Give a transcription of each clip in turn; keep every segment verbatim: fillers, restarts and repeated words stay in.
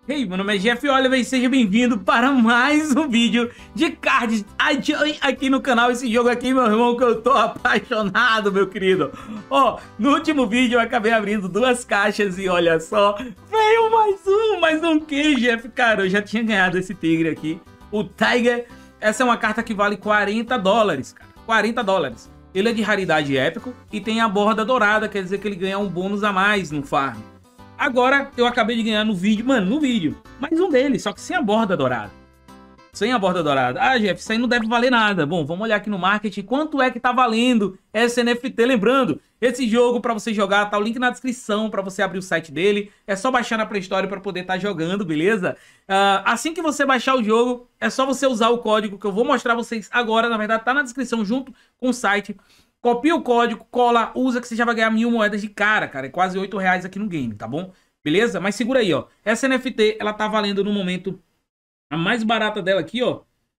Hey, meu nome é Jeff Oliver e seja bem-vindo para mais um vídeo de cards aqui no canal. Esse jogo aqui, meu irmão, que eu tô apaixonado, meu querido. Ó, no último vídeo eu acabei abrindo duas caixas e olha só, veio mais um, mais um que, Jeff? Cara, eu já tinha ganhado esse tigre aqui, o Tiger. Essa é uma carta que vale quarenta dólares, cara, quarenta dólares. Ele é de raridade épico e tem a borda dourada, quer dizer que ele ganha um bônus a mais no farm. Agora eu acabei de ganhar no vídeo, mano, no vídeo, mais um deles, só que sem a borda dourada. Sem a borda dourada. Ah, Jeff, isso aí não deve valer nada. Bom, vamos olhar aqui no marketing, quanto é que tá valendo essa N F T. Lembrando, esse jogo para você jogar, tá o link na descrição para você abrir o site dele. É só baixar na Play Store para poder estar tá jogando, beleza? Uh, assim que você baixar o jogo, é só você usar o código que eu vou mostrar vocês agora. Na verdade, tá na descrição junto com o site. Copia o código, cola, usa que você já vai ganhar mil moedas de cara, cara. É quase oito reais aqui no game, tá bom? Beleza? Mas segura aí, ó. Essa N F T, ela tá valendo no momento a mais barata dela aqui, ó.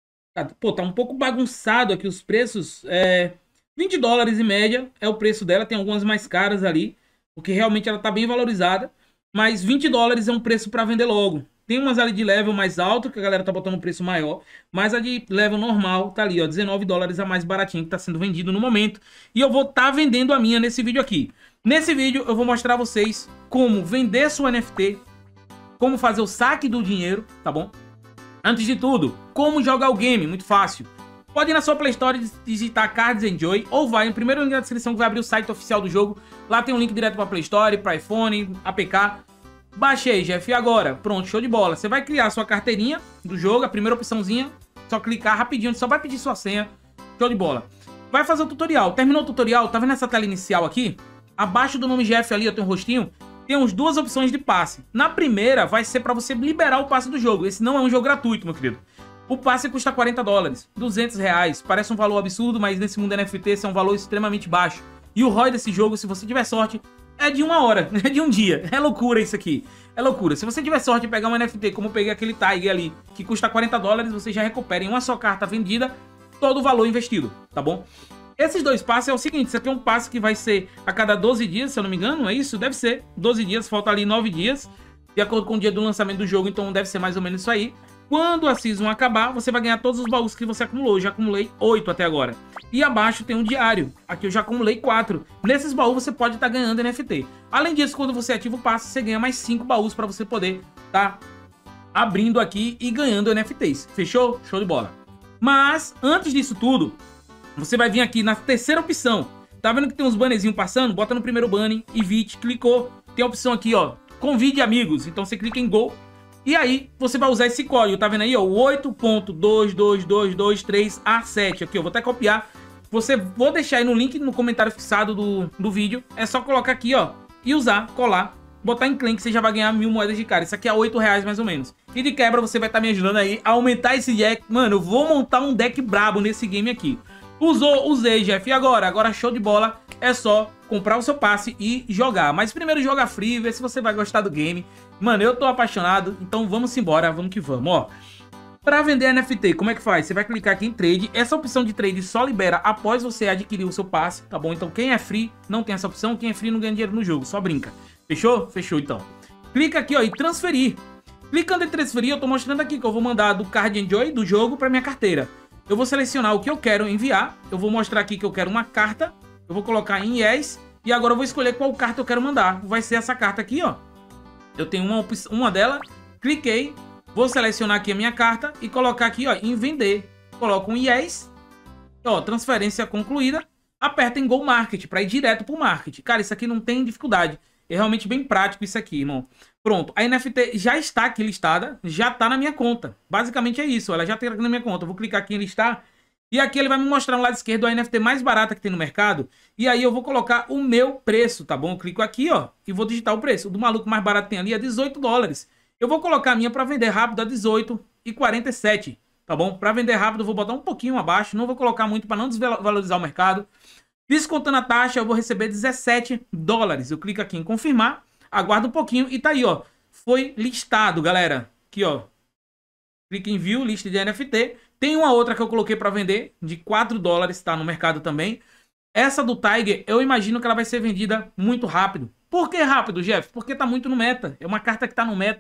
Pô, tá um pouco bagunçado aqui os preços. É vinte dólares em média é o preço dela. Tem algumas mais caras ali, porque realmente ela tá bem valorizada. Mas vinte dólares é um preço pra vender logo. Tem umas ali de level mais alto, que a galera tá botando um preço maior. Mas a de level normal tá ali, ó. dezenove dólares a mais baratinha que tá sendo vendido no momento. E eu vou tá vendendo a minha nesse vídeo aqui. Nesse vídeo eu vou mostrar a vocês como vender sua N F T. Como fazer o saque do dinheiro, tá bom? Antes de tudo, como jogar o game, muito fácil. Pode ir na sua Play Store e digitar Cards Enjoy, ou vai no primeiro link na descrição que vai abrir o site oficial do jogo. Lá tem um link direto para Play Store, para iPhone, A P K. Baixei, Jeff, e agora? Pronto, show de bola. Você vai criar a sua carteirinha do jogo, a primeira opçãozinha, só clicar rapidinho, só vai pedir sua senha. Show de bola. Vai fazer o tutorial. Terminou o tutorial, tá vendo essa tela inicial aqui? Abaixo do nome Jeff ali, eu tenho um rostinho. Tem uns duas opções de passe. Na primeira vai ser para você liberar o passe do jogo. Esse não é um jogo gratuito, meu querido. O passe custa quarenta dólares, duzentos reais. Parece um valor absurdo, mas nesse mundo N F T esse é um valor extremamente baixo. E o R O I desse jogo, se você tiver sorte, é de uma hora, é de um dia. É loucura isso aqui. É loucura. Se você tiver sorte de pegar um N F T, como eu peguei aquele Tiger ali, que custa quarenta dólares, você já recupera em uma só carta vendida todo o valor investido, tá bom? Esses dois passes é o seguinte, isso aqui é um passe que vai ser a cada doze dias, se eu não me engano, é isso? Deve ser, doze dias, falta ali nove dias, de acordo com o dia do lançamento do jogo, então deve ser mais ou menos isso aí. Quando a Season acabar, você vai ganhar todos os baús que você acumulou, eu já acumulei oito até agora. E abaixo tem um diário, aqui eu já acumulei quatro. Nesses baús você pode estar tá ganhando N F T. Além disso, quando você ativa o passe, você ganha mais cinco baús para você poder estar tá abrindo aqui e ganhando N F Ts. Fechou? Show de bola. Mas, antes disso tudo, você vai vir aqui na terceira opção. Tá vendo que tem uns bannerzinhos passando? Bota no primeiro banner, invite, clicou. Tem a opção aqui, ó, convide amigos. Então você clica em Go. E aí você vai usar esse código, tá vendo aí, ó, oito ponto dois dois dois dois três A sete. Aqui, eu vou até copiar. Você, vou deixar aí no link no comentário fixado do, do vídeo. É só colocar aqui, ó, e usar, colar. Botar em claim que você já vai ganhar mil moedas de cara. Isso aqui é oito reais mais ou menos. E de quebra você vai estar me ajudando aí a aumentar esse deck. Mano, eu vou montar um deck brabo nesse game aqui. Usou, usei, Jeff. E agora? Agora show de bola. É só comprar o seu passe e jogar. Mas primeiro joga free, ver se você vai gostar do game. Mano, eu tô apaixonado. Então vamos embora, vamos que vamos, ó. Pra vender N F T, como é que faz? Você vai clicar aqui em Trade. Essa opção de Trade só libera após você adquirir o seu passe, tá bom? Então quem é free não tem essa opção. Quem é free não ganha dinheiro no jogo, só brinca. Fechou? Fechou, então. Clica aqui, ó, e transferir. Clicando em transferir, eu tô mostrando aqui que eu vou mandar do Card Enjoy do jogo pra minha carteira. Eu vou selecionar o que eu quero enviar. Eu vou mostrar aqui que eu quero uma carta. Eu vou colocar em Yes. E agora eu vou escolher qual carta eu quero mandar. Vai ser essa carta aqui, ó. Eu tenho uma, uma dela. Cliquei. Vou selecionar aqui a minha carta e colocar aqui, ó, em vender. Coloco um Yes. Ó, transferência concluída. Aperta em Go Market para ir direto pro market. Cara, isso aqui não tem dificuldade. É realmente bem prático isso aqui, irmão. Pronto, a N F T já está aqui listada, já está na minha conta. Basicamente é isso, ela já está aqui na minha conta. Eu vou clicar aqui em listar e aqui ele vai me mostrar no lado esquerdo a N F T mais barata que tem no mercado. E aí eu vou colocar o meu preço, tá bom? Eu clico aqui, ó, e vou digitar o preço. O do maluco mais barato que tem ali é dezoito dólares. Eu vou colocar a minha para vender rápido a dezoito e quarenta e sete, tá bom? Para vender rápido eu vou botar um pouquinho abaixo, não vou colocar muito para não desvalorizar o mercado. Descontando a taxa, eu vou receber dezessete dólares. Eu clico aqui em confirmar, aguardo um pouquinho e tá aí, ó. Foi listado, galera. Aqui, ó. Clique em View, lista de N F T. Tem uma outra que eu coloquei para vender, de quatro dólares, tá no mercado também. Essa do Tiger, eu imagino que ela vai ser vendida muito rápido. Por que rápido, Jeff? Porque tá muito no meta. É uma carta que tá no meta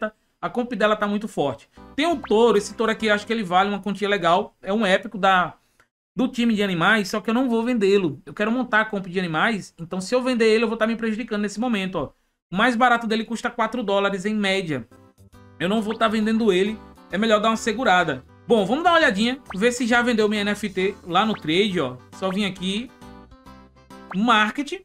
A comp dela tá muito forte. Tem um touro, esse touro aqui, acho que ele vale uma quantia legal. É um épico da, do time de animais, só que eu não vou vendê-lo. Eu quero montar a comp de animais, então se eu vender ele, eu vou estar me prejudicando nesse momento, ó. O mais barato dele custa quatro dólares em média. Eu não vou estar vendendo ele, é melhor dar uma segurada. Bom, vamos dar uma olhadinha, ver se já vendeu minha N F T lá no trade, ó. Só vim aqui, market.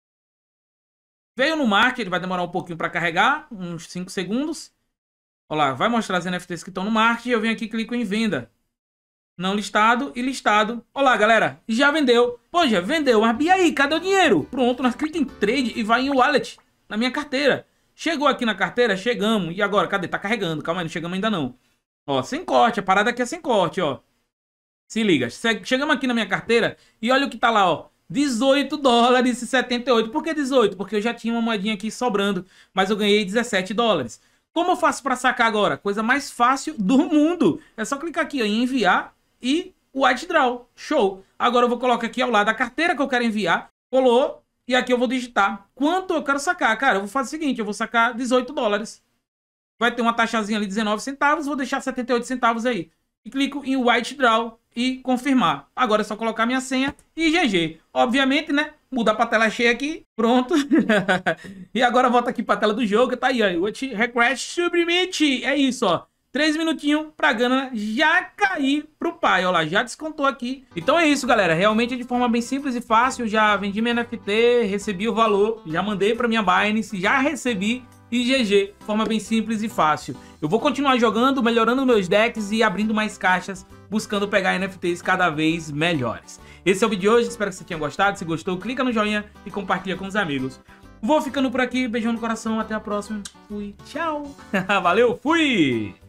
Veio no market, ele vai demorar um pouquinho para carregar, uns cinco segundos. Olha lá, vai mostrar as N F Ts que estão no market. Eu venho aqui e clico em venda. Não listado e listado. Olha lá, galera, já vendeu. Pô, já vendeu, mas e aí, cadê o dinheiro? Pronto, nós clicamos em trade e vai em wallet, na minha carteira. Chegou aqui na carteira, chegamos. E agora, cadê? Tá carregando, calma aí, não chegamos ainda não. Ó, sem corte, a parada aqui é sem corte, ó. Se liga, chegamos aqui na minha carteira e olha o que tá lá, ó. dezoito dólares e setenta e oito. Por que dezoito? Porque eu já tinha uma moedinha aqui sobrando, mas eu ganhei dezessete dólares. Como eu faço para sacar agora? Coisa mais fácil do mundo. É só clicar aqui ó, em enviar e white draw. Show. Agora eu vou colocar aqui ao lado a carteira que eu quero enviar. Colou. E aqui eu vou digitar quanto eu quero sacar. Cara, eu vou fazer o seguinte, eu vou sacar dezoito dólares. Vai ter uma taxazinha ali, dezenove centavos, vou deixar setenta e oito centavos aí. E clico em white draw e confirmar. Agora é só colocar minha senha e G G. Obviamente, né? Mudar para tela cheia aqui. Pronto. E agora volta aqui para a tela do jogo. Tá aí, ó. What request submit. É isso, ó. Três minutinhos pra grana já cair pro pai. Ó lá, já descontou aqui. Então é isso, galera. Realmente é de forma bem simples e fácil. Já vendi minha N F T, recebi o valor, já mandei pra minha Binance, já recebi. E G G, forma bem simples e fácil. Eu vou continuar jogando, melhorando meus decks e abrindo mais caixas, buscando pegar N F Ts cada vez melhores. Esse é o vídeo de hoje, espero que você tenha gostado. Se gostou, clica no joinha e compartilha com os amigos. Vou ficando por aqui, beijão no coração, até a próxima. Fui, tchau. Valeu, fui!